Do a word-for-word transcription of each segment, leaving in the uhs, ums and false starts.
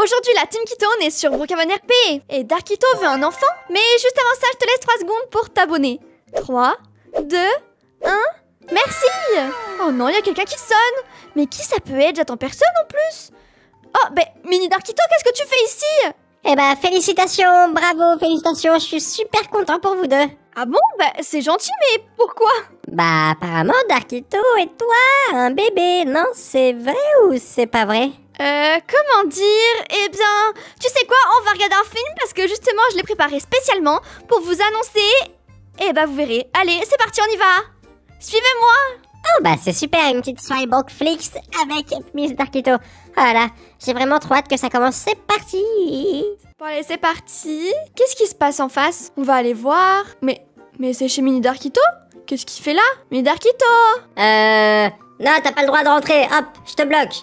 Aujourd'hui, la Team Kito, on est sur Brookhaven R P. Et Darkito veut un enfant. Mais juste avant ça, je te laisse trois secondes pour t'abonner. trois, deux, un... Merci. Oh non, il y a quelqu'un qui sonne. Mais qui ça peut être? J'attends personne en plus. Oh, ben, Mini Darkito, qu'est-ce que tu fais ici? Eh ben, félicitations, bravo, félicitations, je suis super content pour vous deux. Ah bon? Bah, c'est gentil, mais pourquoi? Bah, apparemment, Darkito et toi, un bébé, non? C'est vrai ou c'est pas vrai? Euh, comment dire? Eh bien, tu sais quoi? On va regarder un film parce que justement, je l'ai préparé spécialement pour vous annoncer. Et bah, vous verrez. Allez, c'est parti, on y va. Suivez-moi. Oh bah c'est super, une petite soirée Netflix avec Miss Darkito. Voilà, j'ai vraiment trop hâte que ça commence, c'est parti. Bon allez, c'est parti. Qu'est-ce qui se passe en face? On va aller voir. Mais, mais c'est chez Mini Darkito? Qu'est-ce qu'il fait là? Mini Darkito? Euh... Non, t'as pas le droit de rentrer, hop, je te bloque.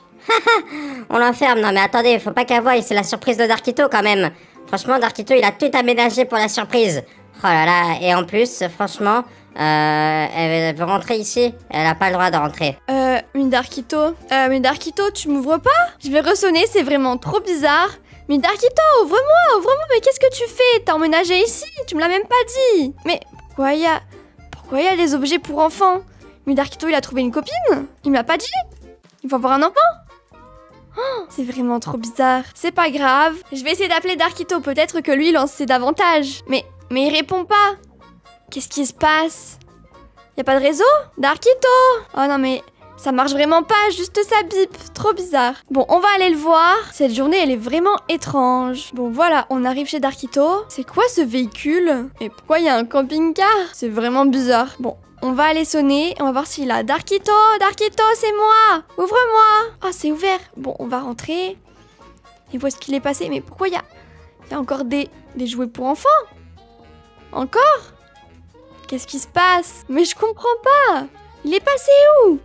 On l'enferme, non mais attendez, faut pas qu'elle voie, c'est la surprise de Darkito quand même. Franchement, Darkito, il a tout aménagé pour la surprise. Oh là là, et en plus, franchement... Euh, elle veut rentrer ici, elle a pas le droit de rentrer. Euh, Mindarkito, euh, Mindarkito, tu m'ouvres pas? Je vais ressonner, c'est vraiment trop bizarre. Mindarkito, ouvre-moi, ouvre-moi, mais qu'est-ce que tu fais? T'as emménagé ici? Tu me l'as même pas dit. Mais pourquoi il y a... Pourquoi il y a des objets pour enfants? Mindarkito, il a trouvé une copine? Il m'a pas dit? Il va avoir un enfant? Oh, c'est vraiment trop bizarre. C'est pas grave, je vais essayer d'appeler Darkito, peut-être que lui, il en sait davantage. Mais, mais il répond pas. Qu'est-ce qui se passe? Y'a pas de réseau? Darkito! Oh non mais ça marche vraiment pas, juste ça bip. Trop bizarre. Bon, on va aller le voir. Cette journée, elle est vraiment étrange. Bon voilà, on arrive chez Darkito. C'est quoi ce véhicule? Et pourquoi il y a un camping-car? C'est vraiment bizarre. Bon, on va aller sonner. On va voir s'il a... Darkito! Darkito, c'est moi! Ouvre-moi! Oh, c'est ouvert. Bon, on va rentrer. Et où est-ce qu'il est passé? Mais pourquoi il y a... Il y a encore des... des jouets pour enfants? Encore? Qu'est-ce qui se passe? Mais je comprends pas. Il est passé où?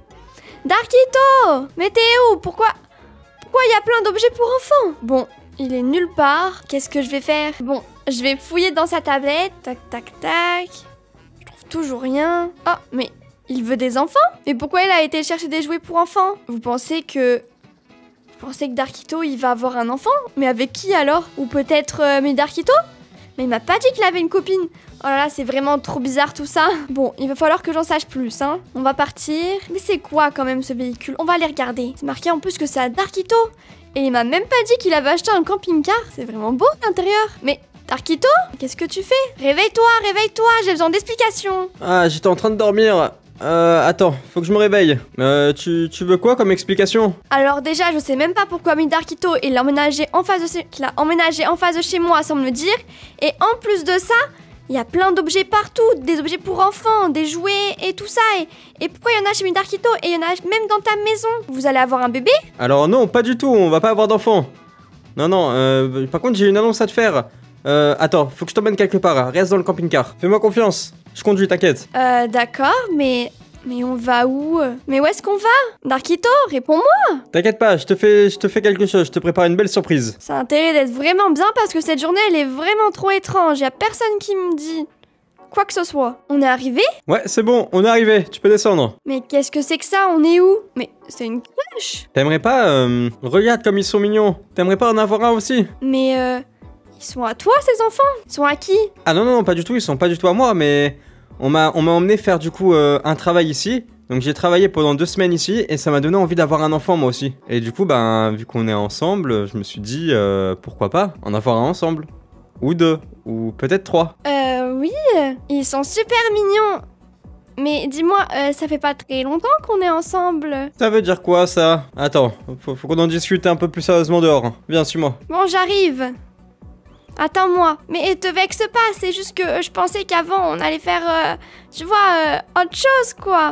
Darkito! Mais t'es où? Pourquoi? Pourquoi il y a plein d'objets pour enfants? Bon, il est nulle part. Qu'est-ce que je vais faire? Bon, je vais fouiller dans sa tablette. Tac, tac, tac. Je trouve toujours rien. Oh, mais il veut des enfants? Mais pourquoi il a été chercher des jouets pour enfants? Vous pensez que... Vous pensez que Darkito, il va avoir un enfant? Mais avec qui alors? Ou peut-être... Euh, mais Darkito? Mais il m'a pas dit qu'il avait une copine. Oh là là, c'est vraiment trop bizarre tout ça. Bon, il va falloir que j'en sache plus, hein. On va partir. Mais c'est quoi quand même ce véhicule? On va aller regarder. C'est marqué en plus que c'est à Darkito. Et il m'a même pas dit qu'il avait acheté un camping-car. C'est vraiment beau l'intérieur. Mais Darkito, qu'est-ce que tu fais? Réveille-toi, réveille-toi, j'ai besoin d'explications. Ah, j'étais en train de dormir. Euh, attends, faut que je me réveille. Euh, tu, tu veux quoi comme explication? Alors déjà, je sais même pas pourquoi Mindarkito il l'a emménagé en face de chez... qu'il a emménagé en face de chez moi sans me le dire. Et en plus de ça, il y a plein d'objets partout, des objets pour enfants, des jouets et tout ça. Et, et pourquoi il y en a chez Mindarkito et il y en a même dans ta maison? Vous allez avoir un bébé? Alors non, pas du tout, on va pas avoir d'enfant. Non, non, euh, par contre j'ai une annonce à te faire. Euh, attends, faut que je t'emmène quelque part, reste dans le camping-car. Fais-moi confiance, je conduis, t'inquiète. Euh, d'accord, mais... Mais on va où? Mais où est-ce qu'on va? Darkito, réponds-moi! T'inquiète pas, je te fais, je te fais quelque chose, je te prépare une belle surprise. Ça a intérêt d'être vraiment bien parce que cette journée, elle est vraiment trop étrange. Y a personne qui me dit quoi que ce soit. On est arrivé? Ouais, c'est bon, on est arrivé, tu peux descendre. Mais qu'est-ce que c'est que ça? On est où? Mais c'est une crèche! T'aimerais pas, euh, regarde comme ils sont mignons. T'aimerais pas en avoir un aussi? Mais euh, ils sont à toi ces enfants? Ils sont à qui? Ah non, non, non, pas du tout, ils sont pas du tout à moi, mais... On m'a on m'a emmené faire du coup euh, un travail ici. Donc j'ai travaillé pendant deux semaines ici et ça m'a donné envie d'avoir un enfant moi aussi. Et du coup, ben, vu qu'on est ensemble, je me suis dit, euh, pourquoi pas en avoir un ensemble. Ou deux, ou peut-être trois. Euh, oui, ils sont super mignons. Mais dis-moi, euh, ça fait pas très longtemps qu'on est ensemble. Ça veut dire quoi ça? Attends, faut, faut qu'on en discute un peu plus sérieusement dehors. Viens, suis-moi. Bon, j'arrive. Attends-moi, mais te vexe pas, c'est juste que euh, je pensais qu'avant on allait faire, euh, tu vois, euh, autre chose quoi.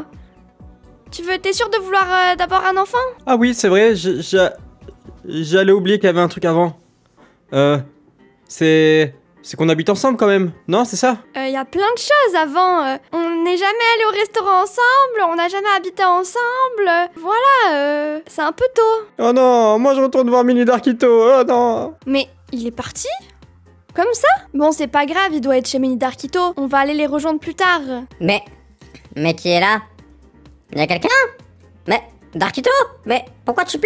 Tu veux, t'es sûr de vouloir euh, d'abord un enfant? Ah oui, c'est vrai, j'allais oublier qu'il y avait un truc avant. Euh, c'est... C'est qu'on habite ensemble quand même, non, c'est ça? Il euh, y a plein de choses avant, euh, on n'est jamais allé au restaurant ensemble, on n'a jamais habité ensemble, voilà, euh, c'est un peu tôt. Oh non, moi je retourne voir Mini Darkito, oh non. Mais il est parti? Comme ça? Bon, c'est pas grave, il doit être chez Mini Darkito. On va aller les rejoindre plus tard. Mais... Mais qui est là? Y'a quelqu'un? Mais... Darkito? Mais pourquoi tu pleures?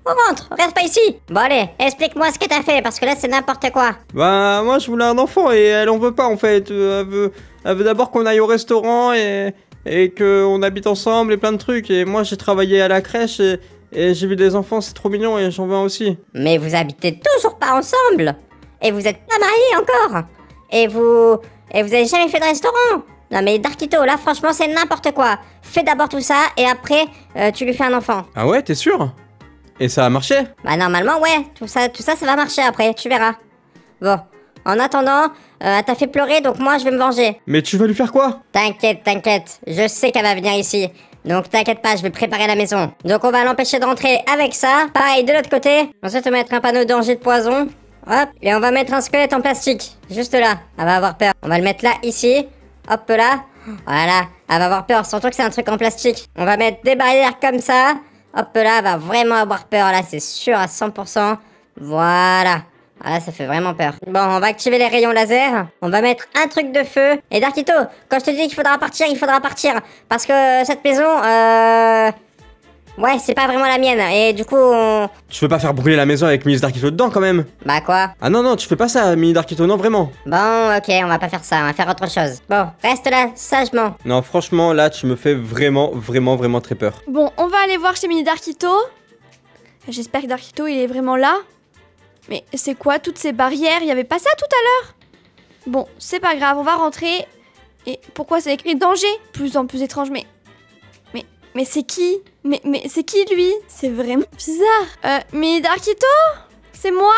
On rentre, reste pas ici. Bon allez, explique-moi ce que t'as fait, parce que là c'est n'importe quoi. Bah moi je voulais un enfant et elle en veut pas en fait. Euh, Elle veut, elle veut d'abord qu'on aille au restaurant et, et qu'on habite ensemble et plein de trucs. Et moi j'ai travaillé à la crèche et, et j'ai vu des enfants, c'est trop mignon et j'en veux un aussi. Mais vous habitez toujours pas ensemble. Et vous êtes pas mariés encore. Et vous... Et vous avez jamais fait de restaurant. Non mais Darkito, là franchement c'est n'importe quoi. Fais d'abord tout ça et après euh, tu lui fais un enfant. Ah ouais, t'es sûr? Et ça a marché? Bah normalement ouais, tout ça, tout ça ça va marcher après, tu verras. Bon, en attendant, euh, elle t'a fait pleurer donc moi je vais me venger. Mais tu vas lui faire quoi? T'inquiète, t'inquiète, je sais qu'elle va venir ici. Donc t'inquiète pas, je vais préparer la maison. Donc on va l'empêcher de rentrer avec ça. Pareil de l'autre côté. Ensuite on va mettre un panneau de danger de poison. Hop, et on va mettre un squelette en plastique. Juste là, elle va avoir peur. On va le mettre là, ici. Hop là. Voilà, elle va avoir peur, surtout que c'est un truc en plastique. On va mettre des barrières comme ça. Hop là, elle va vraiment avoir peur, là, c'est sûr à cent pour cent. Voilà. Ah là, ça fait vraiment peur. Bon, on va activer les rayons laser. On va mettre un truc de feu. Et Darkito, quand je te dis qu'il faudra partir, il faudra partir. Parce que cette maison, euh... ouais, c'est pas vraiment la mienne. Et du coup, on... Tu veux pas faire brûler la maison avec Miss Darkito dedans quand même? Bah quoi? Ah non, non, tu fais pas ça, Mini Darkito, non, vraiment. Bon, ok, on va pas faire ça, on va faire autre chose. Bon, reste là, sagement. Non, franchement, là, tu me fais vraiment, vraiment, vraiment très peur. Bon, on va aller voir chez Mini Darkito. J'espère que Darkito, il est vraiment là. Mais c'est quoi toutes ces barrières? Il y avait pas ça tout à l'heure? Bon, c'est pas grave, on va rentrer. Et pourquoi c'est écrit danger? Plus en plus étrange, mais... Mais, mais c'est qui? Mais, mais c'est qui lui? C'est vraiment bizarre. Euh, Mini Darkito? C'est moi?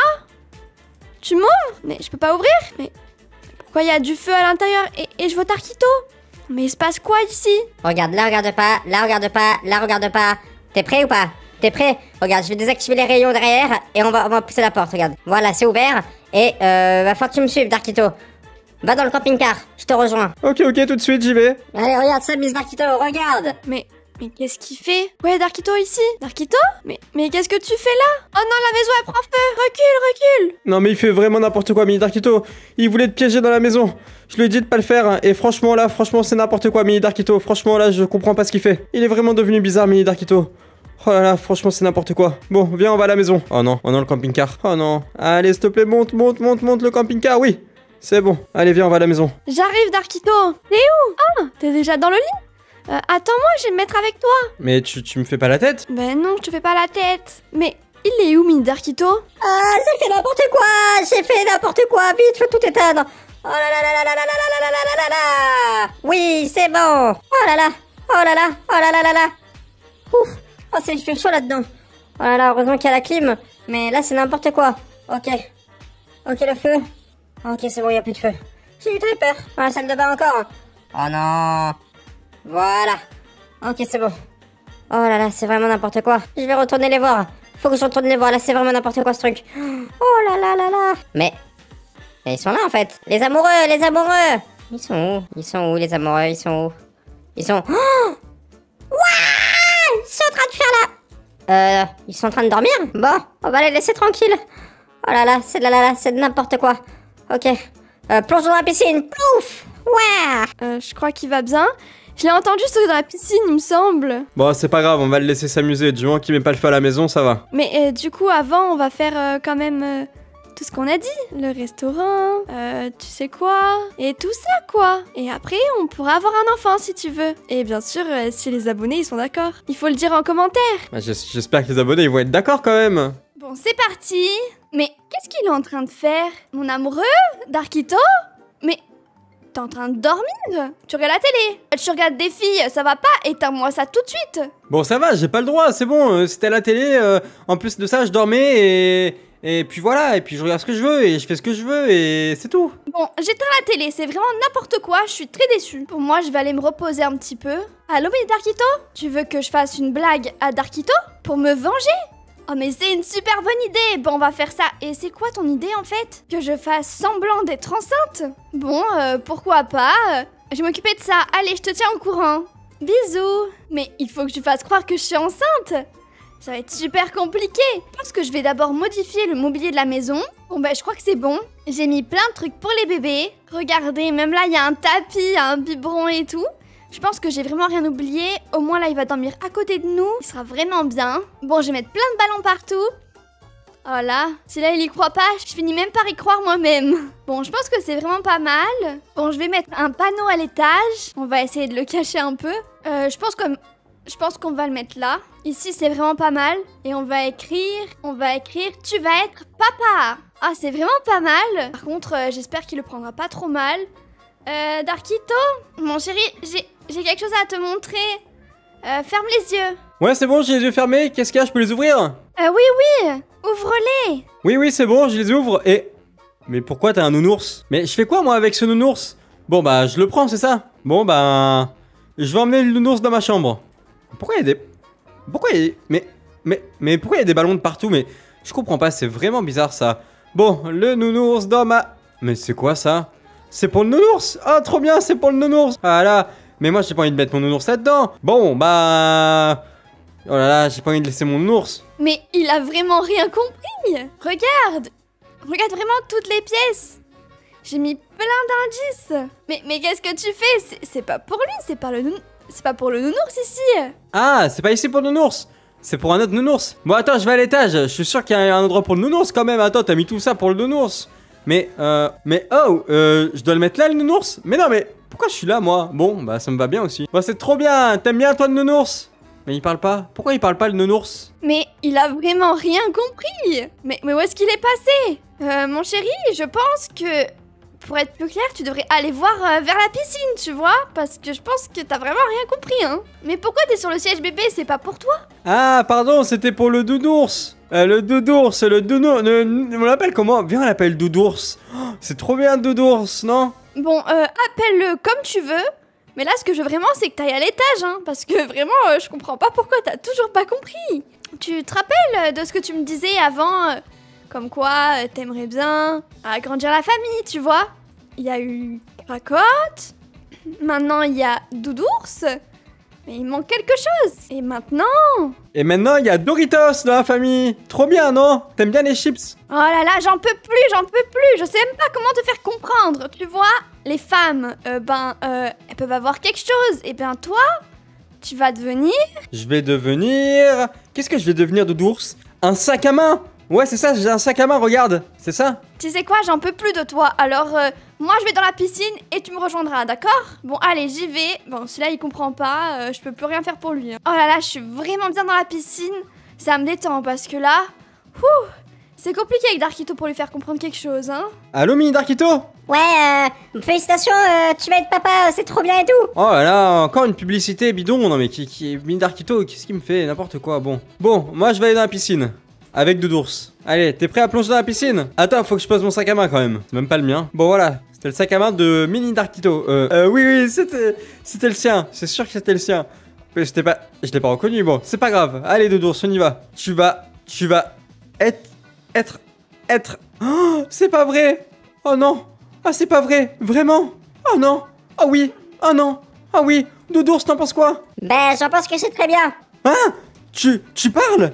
Tu m'ouvres? Mais je peux pas ouvrir? Mais pourquoi il y a du feu à l'intérieur et, et je vois Darkito? Mais il se passe quoi ici? Regarde, là, regarde pas, là, regarde pas, là, regarde pas. T'es prêt ou pas? T'es prêt? Regarde, je vais désactiver les rayons derrière et on va, on va pousser la porte, regarde. Voilà, c'est ouvert. Et euh, va falloir que tu me suives, Darkito. Va dans le camping-car, je te rejoins. Ok, ok, tout de suite, j'y vais. Allez, regarde ça, Miss Darkito, regarde. Mais, mais qu'est-ce qu'il fait? Ouais, Darkito ici. Darkito? Mais, mais qu'est-ce que tu fais là? Oh non, la maison elle prend feu. Recule, recule. Non, mais il fait vraiment n'importe quoi, Mini Darkito. Il voulait te piéger dans la maison. Je lui ai dit de pas le faire, hein. Et franchement, là, franchement, c'est n'importe quoi, Mini Darkito. Franchement, là, je comprends pas ce qu'il fait. Il est vraiment devenu bizarre, Mini Darkito. Oh là là, franchement, c'est n'importe quoi. Bon, viens, on va à la maison. Oh non, oh non, le camping-car. Oh non. Allez, s'il te plaît, monte, monte, monte, monte le camping-car, oui. C'est bon. Allez, viens, on va à la maison. J'arrive, Darkito. T'es où? Ah, t'es déjà dans le lit? euh, Attends-moi, je vais me mettre avec toi. Mais tu, tu me fais pas la tête? Ben non, je te fais pas la tête. Mais il est où, Mini Darkito? Ah, j'ai fait n'importe quoi. J'ai fait n'importe quoi. Vite, faut tout éteindre. Oh là là là là là là là là là là là là. Oui, c'est bon. Oh là là. Oh là là. Oh là là là là. Ouf. Oh, c'est fait chaud là-dedans. Oh là là, heureusement qu'il y a la clim. Mais là, c'est n'importe quoi. Ok. Ok, le feu. Ok, c'est bon, il n'y a plus de feu. J'ai eu très peur. Dans la salle de bain encore. Oh non. Voilà. Ok, c'est bon. Oh là là, c'est vraiment n'importe quoi. Je vais retourner les voir. Faut que je retourne les voir. Là, c'est vraiment n'importe quoi, ce truc. Oh là là là là. Mais... Mais ils sont là, en fait. Les amoureux, les amoureux. Ils sont où? Ils sont où, les amoureux? Ils sont où? Ils sont... Oh, Ouah, ils sont en train de faire là. Euh, ils sont en train de dormir? Bon, on va les laisser tranquilles. Oh là là, c'est de la la la, c'est de n'importe quoi. Ok. Euh, plongeons dans la piscine. Pouf. Ouais. euh, Je crois qu'il va bien. Je l'ai entendu sauter dans la piscine, il me semble. Bon, c'est pas grave, on va le laisser s'amuser. Du moment qu'il met pas le feu à la maison, ça va. Mais euh, du coup, avant, on va faire euh, quand même euh, tout ce qu'on a dit. Le restaurant, euh, tu sais quoi, et tout ça, quoi. Et après, on pourra avoir un enfant, si tu veux. Et bien sûr, euh, si les abonnés, ils sont d'accord. Il faut le dire en commentaire. Bah, j'espère que les abonnés, ils vont être d'accord quand même. Bon, c'est parti. Mais qu'est-ce qu'il est en train de faire? Mon amoureux? Darkito? Mais... T'es en train de dormir? Tu regardes la télé? Tu regardes des filles, ça va pas? Éteins-moi ça tout de suite. Bon, ça va, j'ai pas le droit, c'est bon. euh, C'était à la télé, euh, en plus de ça, je dormais et... Et puis voilà, et puis je regarde ce que je veux et je fais ce que je veux et c'est tout. Bon, j'éteins la télé, c'est vraiment n'importe quoi, je suis très déçue. Pour moi, je vais aller me reposer un petit peu. Allô, mais Darkito? Tu veux que je fasse une blague à Darkito? Pour me venger? Oh mais c'est une super bonne idée. Bon, on va faire ça. Et c'est quoi ton idée en fait? Que je fasse semblant d'être enceinte? Bon, euh, pourquoi pas. Je vais m'occuper de ça. Allez, je te tiens au courant. Bisous. Mais il faut que je fasse croire que je suis enceinte. Ça va être super compliqué. Je pense que je vais d'abord modifier le mobilier de la maison. Bon bah je crois que c'est bon. J'ai mis plein de trucs pour les bébés. Regardez, même là il y a un tapis, un biberon et tout. Je pense que j'ai vraiment rien oublié. Au moins là, il va dormir à côté de nous. Il sera vraiment bien. Bon, je vais mettre plein de ballons partout. Voilà. Si là, il y croit pas, je finis même par y croire moi-même. Bon, je pense que c'est vraiment pas mal. Bon, je vais mettre un panneau à l'étage. On va essayer de le cacher un peu. Euh, je pense que... Je pense qu'on va le mettre là. Ici, c'est vraiment pas mal. Et on va écrire... On va écrire... Tu vas être papa. Ah, c'est vraiment pas mal. Par contre, euh, j'espère qu'il le prendra pas trop mal. Euh, Darkito, mon chéri, j'ai j'ai quelque chose à te montrer. Euh, ferme les yeux. Ouais, c'est bon, j'ai les yeux fermés. Qu'est-ce qu'il y a? Je peux les ouvrir? Euh, oui, oui. Ouvre-les. Oui, oui, c'est bon, je les ouvre. Et... Mais pourquoi t'as un nounours? Mais je fais quoi, moi, avec ce nounours? Bon, bah, je le prends, c'est ça? Bon, bah... Je vais emmener le nounours dans ma chambre. Pourquoi il y a des... Pourquoi il y a... Mais... Mais... Mais pourquoi il y a des ballons de partout? Mais... Je comprends pas, c'est vraiment bizarre, ça. Bon, le nounours dans ma... Mais c'est quoi, ça? C'est pour le nounours? Ah, trop bien, c'est pour le nounours. Ah là... Mais moi, j'ai pas envie de mettre mon nounours là-dedans. Bon, bah... Oh là là, j'ai pas envie de laisser mon nounours. Mais il a vraiment rien compris. Regarde. Regarde vraiment toutes les pièces. J'ai mis plein d'indices. Mais, mais qu'est-ce que tu fais? C'est pas pour lui, c'est pas le nou... C'est pas pour le nounours ici. Ah, c'est pas ici pour le nounours. C'est pour un autre nounours. Bon, attends, je vais à l'étage. Je suis sûr qu'il y a un endroit pour le nounours quand même. Attends, t'as mis tout ça pour le nounours. Mais, euh... Mais, oh, euh... Je dois le mettre là, le nounours? Mais non, mais... Pourquoi je suis là, moi? Bon, bah, ça me va bien aussi. Bah, c'est trop bien. T'aimes bien, toi, le nounours? Mais il parle pas. Pourquoi il parle pas, le nounours? Mais il a vraiment rien compris. Mais, mais où est-ce qu'il est passé? Euh, mon chéri, je pense que... Pour être plus clair, tu devrais aller voir euh, vers la piscine, tu vois? Parce que je pense que t'as vraiment rien compris, hein. Mais pourquoi t'es sur le siège bébé? C'est pas pour toi? Ah, pardon, c'était pour le doudours. Euh, le doudours, le doudours. On l'appelle comment? Viens, on l'appelle doudours. Oh, c'est trop bien, doudours, non? Bon, euh, appelle-le comme tu veux. Mais là, ce que je veux vraiment, c'est que t'ailles à l'étage, hein. Parce que vraiment, euh, je comprends pas pourquoi t'as toujours pas compris. Tu te rappelles de ce que tu me disais avant euh, Comme quoi, euh, t'aimerais bien agrandir la famille, tu vois? Il y a eu Cracotte. Maintenant, il y a Doudours. Mais il manque quelque chose. Et maintenant... Et maintenant, il y a Doritos dans la famille. Trop bien, non? T'aimes bien les chips? Oh là là, j'en peux plus, j'en peux plus. Je sais même pas comment te faire comprendre. Tu vois, les femmes, euh, ben, euh, elles peuvent avoir quelque chose. Et ben toi, tu vas devenir... Je vais devenir... Qu'est-ce que je vais devenir, Doudours? Un sac à main. Ouais, c'est ça, j'ai un sac à main, regarde. C'est ça? Tu sais quoi, j'en peux plus de toi. Alors, euh, moi, je vais dans la piscine et tu me rejoindras, d'accord? Bon, allez, j'y vais. Bon, celui-là, il comprend pas. Euh, je peux plus rien faire pour lui. Hein. Oh là là, je suis vraiment bien dans la piscine. Ça me détend parce que là... Ouh, c'est compliqué avec Darkito pour lui faire comprendre quelque chose, hein. Allô, Mini Darkito? Ouais, euh, félicitations, euh, tu vas être papa, c'est trop bien et tout. Oh là là, encore une publicité bidon. Non mais qui, qui Mini Darkito, qu'est-ce qu'il me fait? N'importe quoi, bon. Bon, moi je vais aller dans la piscine. Avec Doudours. Allez, t'es prêt à plonger dans la piscine? Attends, faut que je pose mon sac à main quand même. C'est même pas le mien. Bon voilà, c'était le sac à main de Mini Darkito. Euh, euh oui, oui, c'était c'était le sien. C'est sûr que c'était le sien. Mais c'était pas... Je l'ai pas reconnu, bon, c'est pas grave. Allez Doudours, on y va. Tu vas... Tu vas... Être... Être... Être... Oh, c'est pas vrai. Oh non. Ah, c'est pas vrai. Vraiment. Oh non. Oh oui. Oh non. Oh oui. Doudours, t'en penses quoi? Ben, j'en pense que c'est très bien. Hein? Tu... Tu parles?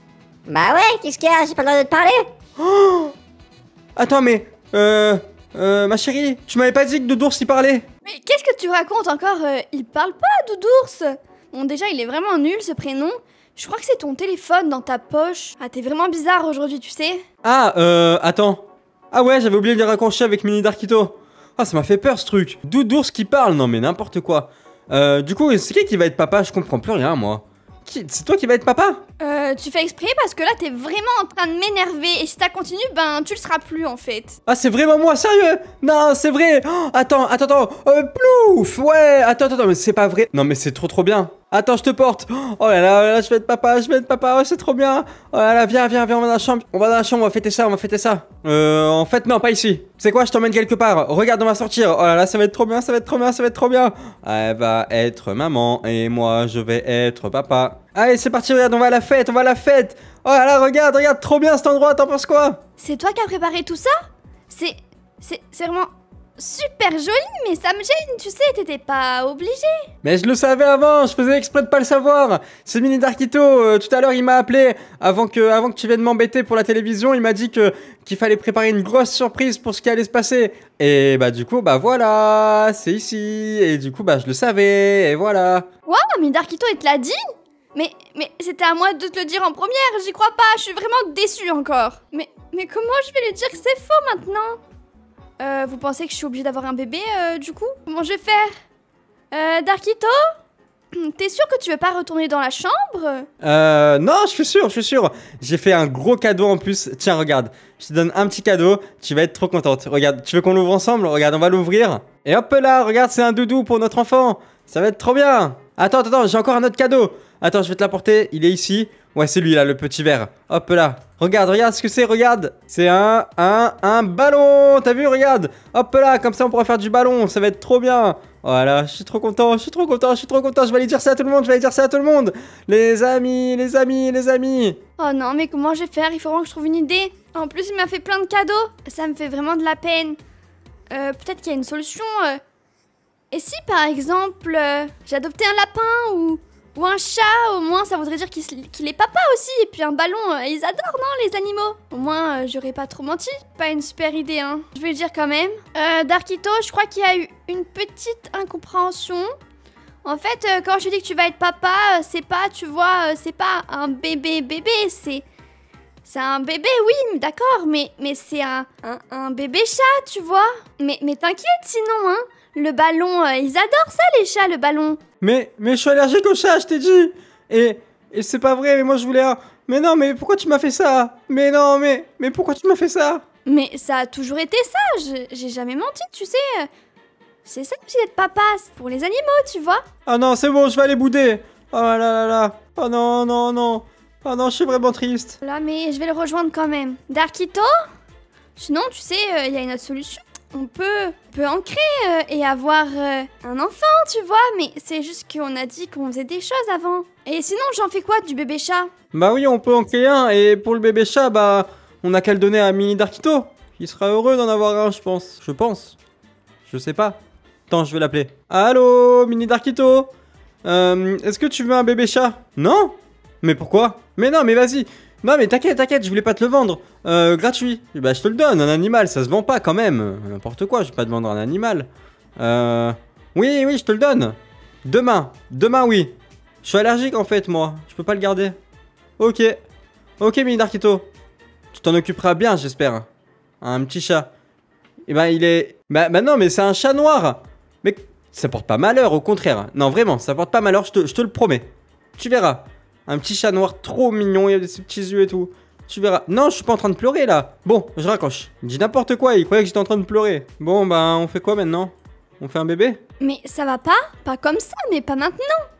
Bah ouais, qu'est-ce qu'il y a? J'ai pas le droit de te parler. Oh! Attends, mais... Euh... Euh... Ma chérie, tu m'avais pas dit que Doudours y parlait? Mais qu'est-ce que tu racontes encore? euh, Il parle pas, Doudours. Bon, déjà, il est vraiment nul, ce prénom. Je crois que c'est ton téléphone dans ta poche. Ah, t'es vraiment bizarre aujourd'hui, tu sais. Ah, euh... Attends. Ah ouais, j'avais oublié de les raccrocher avec Mini Darkito. Ah, ça m'a fait peur, ce truc. Doudours qui parle, non mais n'importe quoi. Euh... Du coup, c'est qui qui va être papa? Je comprends plus rien, moi. C'est toi qui vas être papa? Euh, tu fais exprès parce que là, t'es vraiment en train de m'énerver. Et si ça continue, ben, tu le seras plus, en fait. Ah, c'est vraiment moi, sérieux? Non, c'est vrai. Oh, attends, attends, attends. Euh, plouf. Ouais, attends, attends, mais c'est pas vrai. Non, mais c'est trop, trop bien. Attends, je te porte. Oh là là, là, je vais être papa, je vais être papa. Ouais, c'est trop bien. Oh là là, viens, viens, viens, on va dans la chambre. On va dans la chambre, on va fêter ça, on va fêter ça. Euh, en fait, non, pas ici. C'est quoi, je t'emmène quelque part. Regarde, on va sortir. Oh là là, ça va être trop bien, ça va être trop bien, ça va être trop bien. Elle va être maman et moi, je vais être papa. Allez, c'est parti, regarde, on va à la fête, on va à la fête. Oh là là, regarde, regarde, trop bien cet endroit, t'en penses quoi? C'est toi qui as préparé tout ça? C'est... C'est... C'est vraiment... super jolies, mais ça me gêne, tu sais, t'étais pas obligé. Mais je le savais avant, je faisais exprès de pas le savoir. C'est Mini Darkito, euh, tout à l'heure il m'a appelé avant que, avant que tu viennes m'embêter pour la télévision, il m'a dit que qu'il fallait préparer une grosse surprise pour ce qui allait se passer. Et bah du coup, bah voilà, c'est ici. Et du coup, bah je le savais, et voilà. Waouh, mais Darkito, il te l'a dit? Mais, mais c'était à moi de te le dire en première, j'y crois pas, je suis vraiment déçue encore. Mais, mais comment je vais lui dire que c'est faux maintenant? Euh, vous pensez que je suis obligée d'avoir un bébé, euh, du coup? Comment je vais faire? Euh, Darkito? T'es sûr que tu veux pas retourner dans la chambre? Euh, non, je suis sûr, je suis sûr. J'ai fait un gros cadeau en plus. Tiens, regarde, je te donne un petit cadeau, tu vas être trop contente. Regarde, tu veux qu'on l'ouvre ensemble? Regarde, on va l'ouvrir. Et hop là, regarde, c'est un doudou pour notre enfant. Ça va être trop bien. Attends, attends, attends, j'ai encore un autre cadeau. Attends, je vais te l'apporter, il est ici. Ouais, c'est lui là, le petit vert. Hop là. Regarde, regarde ce que c'est, regarde. C'est un, un, un ballon. T'as vu, regarde. Hop là, comme ça on pourra faire du ballon. Ça va être trop bien. Voilà, je suis trop content, je suis trop content, je suis trop content. Je vais aller dire ça à tout le monde, je vais aller dire ça à tout le monde. Les amis, les amis, les amis. Oh non, mais comment je vais faire? Il faut vraiment que je trouve une idée. En plus, il m'a fait plein de cadeaux. Ça me fait vraiment de la peine. Euh, peut-être qu'il y a une solution. euh. Et si, par exemple, euh, j'ai adopté un lapin ou... Ou un chat, au moins ça voudrait dire qu'il qu'il est papa aussi. Et puis un ballon, euh, ils adorent, non, les animaux? Au moins, euh, j'aurais pas trop menti. Pas une super idée, hein. Je vais le dire quand même. Euh, Darkito, je crois qu'il y a eu une petite incompréhension. En fait, euh, quand je dis que tu vas être papa, euh, c'est pas, tu vois, euh, c'est pas un bébé bébé, c'est... C'est un bébé, oui, d'accord, mais, mais c'est un, un, un bébé chat, tu vois. Mais, mais t'inquiète, sinon, hein. Le ballon, euh, ils adorent ça, les chats, le ballon. Mais, mais je suis allergique au chat, je t'ai dit. Et, et c'est pas vrai, mais moi je voulais un... Mais non, mais pourquoi tu m'as fait ça? Mais non, mais, mais pourquoi tu m'as fait ça? Mais ça a toujours été ça, je- j'ai jamais menti, tu sais. C'est ça aussi d'être papa, c'est pour les animaux, tu vois. Ah non, c'est bon, je vais aller bouder. Oh là là là. Oh non, non, non. Oh non, je suis vraiment triste. Là, mais je vais le rejoindre quand même. Darkito? Sinon, tu sais, il y a une autre solution. On peut, peut ancrer euh, et avoir euh, un enfant, tu vois, mais c'est juste qu'on a dit qu'on faisait des choses avant. Et sinon, j'en fais quoi du bébé chat? Bah oui, on peut en créer un. Et pour le bébé chat, bah, on a qu'à le donner à Mini Darkito. Il sera heureux d'en avoir un, je pense. Je pense. Je sais pas. Attends, je vais l'appeler. Allô, Mini Darkito? Euh, est-ce que tu veux un bébé chat? Non? Mais pourquoi? Mais non, mais vas-y. Non, mais t'inquiète, t'inquiète, je voulais pas te le vendre. Euh, gratuit. Bah, je te le donne, un animal, ça se vend pas quand même. N'importe quoi, je vais pas te vendre un animal. Euh. Oui, oui, je te le donne. Demain. Demain, oui. Je suis allergique en fait, moi. Je peux pas le garder. Ok. Ok, Mini Darkito. Tu t'en occuperas bien, j'espère. Un petit chat. Et bah, il est. Bah, bah non, mais c'est un chat noir. Mais ça porte pas malheur, au contraire. Non, vraiment, ça porte pas malheur, je te, je te le promets. Tu verras. Un petit chat noir trop mignon, il a ses petits yeux et tout. Tu verras. Non, je suis pas en train de pleurer là. Bon, je raccroche. Il dit n'importe quoi, il croyait que j'étais en train de pleurer. Bon, bah, on fait quoi maintenant? On fait un bébé? Mais ça va pas? Pas comme ça, mais pas maintenant.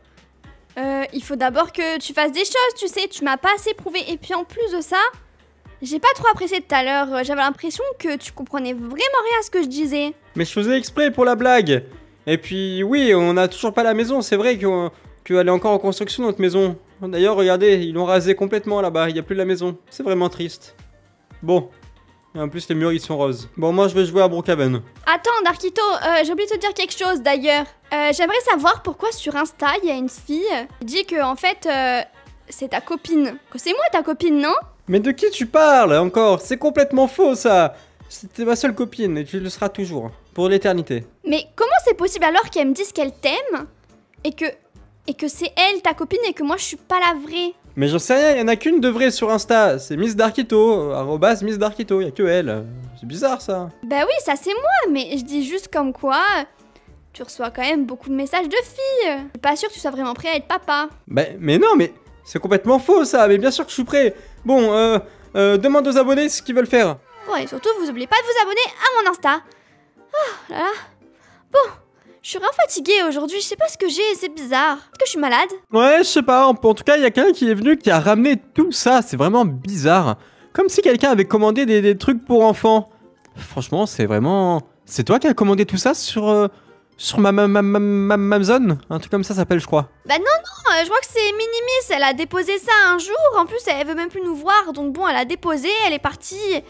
Euh, il faut d'abord que tu fasses des choses, tu sais, tu m'as pas assez prouvé. Et puis en plus de ça, j'ai pas trop apprécié tout à l'heure. J'avais l'impression que tu comprenais vraiment rien à ce que je disais. Mais je faisais exprès pour la blague. Et puis, oui, on a toujours pas la maison. C'est vrai qu'on- qu'elle est encore en construction, notre maison. D'ailleurs, regardez, ils l'ont rasé complètement là-bas. Il n'y a plus de la maison. C'est vraiment triste. Bon. Et en plus, les murs, ils sont roses. Bon, moi, je vais jouer à Brookhaven. Attends, Darkito, euh, j'ai oublié de te dire quelque chose d'ailleurs. Euh, J'aimerais savoir pourquoi sur Insta, il y a une fille qui dit que en fait, euh, c'est ta copine. Que c'est moi ta copine, non? Mais de qui tu parles encore? C'est complètement faux, ça. C'était ma seule copine et tu le seras toujours. Pour l'éternité. Mais comment c'est possible alors qu'elle me dise qu'elle t'aime et que et que c'est elle ta copine et que moi je suis pas la vraie? Mais j'en sais rien, il y en a qu'une de vraie sur Insta. C'est Miss Darkito. Arrobas Miss Darkito. Il y a que elle. C'est bizarre, ça. Bah oui, ça c'est moi, mais je dis juste comme quoi tu reçois quand même beaucoup de messages de filles. Je suis pas sûre que tu sois vraiment prêt à être papa. Bah, mais non, mais c'est complètement faux, ça. Mais bien sûr que je suis prêt. Bon, euh, euh, demande aux abonnés ce qu'ils veulent faire. Bon, et surtout, vous oubliez pas de vous abonner à mon Insta. Oh là là. Bon, je suis vraiment fatiguée aujourd'hui, je sais pas ce que j'ai, c'est bizarre. Est-ce que je suis malade? Ouais, je sais pas. En, en tout cas, il y a quelqu'un qui est venu qui a ramené tout ça. C'est vraiment bizarre. Comme si quelqu'un avait commandé des, des trucs pour enfants. Franchement, c'est vraiment... C'est toi qui as commandé tout ça sur... Euh, sur ma, ma, ma, ma, ma, ma Amazon? Un truc comme ça s'appelle, je crois. Bah non, non, euh, je crois que c'est Minimis, elle a déposé ça un jour, en plus elle veut même plus nous voir, donc bon, elle a déposé, elle est partie,